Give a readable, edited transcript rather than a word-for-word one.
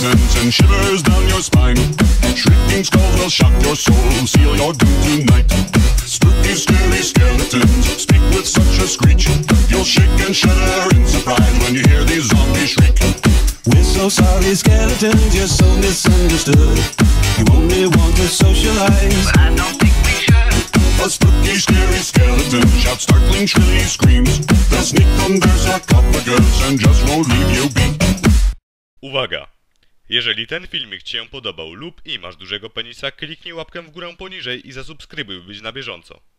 skeletons and shivers down your spine. Shrieking skulls will shock your soul, seal your doom tonight. Spooky, scary skeletons speak with such a screech. You'll shake and shudder in surprise when you hear these zombies shriek. We're so sorry, skeletons, you're so misunderstood. You only want to socialize, but I don't think we should. A spooky, scary skeleton shouts startling, shrilly screams. They'll sneak under sarcophagus and just won't leave you be. Uwaga! Jeżeli ten filmik Ci się podobał lub i masz dużego penisa, kliknij łapkę w górę poniżej i zasubskrybuj, by być na bieżąco.